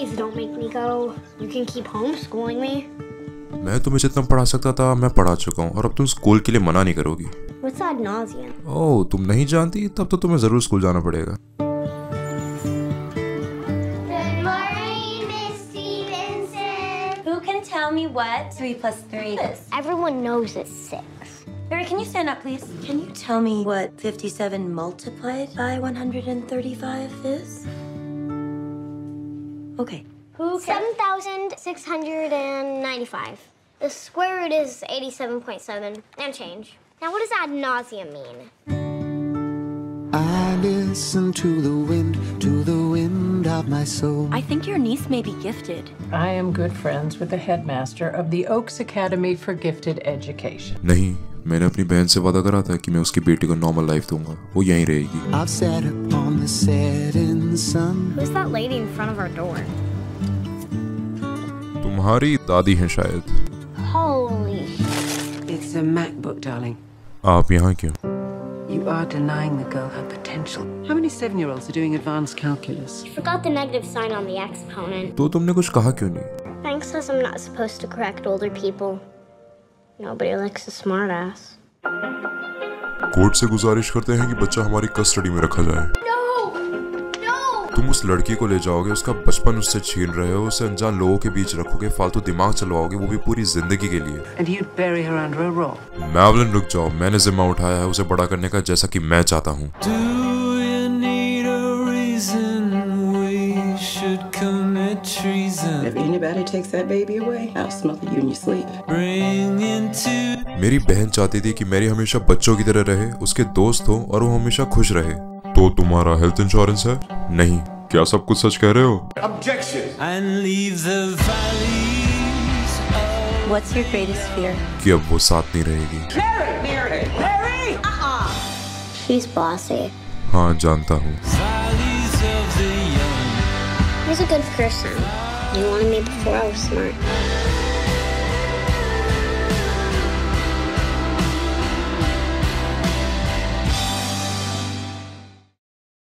Please don't make me go. You can keep homeschooling me. मैं तुम्हें जितना पढ़ा सकता था मैं पढ़ा चुका हूँ और अब तुम स्कूल के लिए मना नहीं करोगी। What's ad nauseam? ओह, तुम नहीं जानती? तब तो तुम्हें जरूर स्कूल जाना पड़ेगा। Good morning, Miss Stevenson. Who can tell me what 3 plus 3 is? Everyone knows it's 6. Barry, can you stand up, please? Can you tell me what 57 multiplied by 135 is? Okay. Who 7,695. The square root is 87.7 and change. Now what does ad nauseam mean? I listen to the wind of my soul. I think your niece may be gifted. I am good friends with the headmaster of the Oaks Academy for Gifted Education. नहीं, मैंने अपनी बहन से वादा करा था कि मैं उसकी बेटी को नॉर्मल लाइफ दूंगा। वो यहीं रहेगी। I've sat upon the setting sun. Who's that lady in front of our door? तुम्हारी दादी हैं शायद। Holy It's a MacBook, darling. आप यहाँ क्यों? You are denying the girl her potential. How many 7-year-olds are doing advanced calculus? forgot the negative sign on the exponent. तो तुमने कुछ कहा क्यों नहीं? Frank says I'm not supposed to correct older people. Nobody likes a smartass. Court से गुजारिश करते हैं कि बच्चा हमारी कस्टडी में रखा जाए। तुम उस लड़की को ले जाओगे, उसका बचपन उससे छीन रहे हो, उसे अनजान लोगों के बीच रखोगे, फालतू दिमाग चलवाओगे, वो भी पूरी जिंदगी के लिए। And you'd bury her under a rock. मैवलिन रुक जाओ, मैंने जिम्मा उठाया है उसे बड़ा करने का जैसा कि मैं चाहता हूँ। If anybody takes that baby away, I'll smother you in your sleep. मेरी बहन चाहती थी कि मेरी हमेशा बच्चों की तरह रहे, उसके दोस्त हो और वो हमेशा खुश रहे। तो तुम्हारा हेल्थ इंश्योरेंस है? नहीं। क्या सब कुछ सच कह रहे हो? What's your greatest fear? कि अब वो साथ नहीं रहेगी। She's bossy. हाँ, जानता हूँ। He's a good person. He wanted me before I was smart.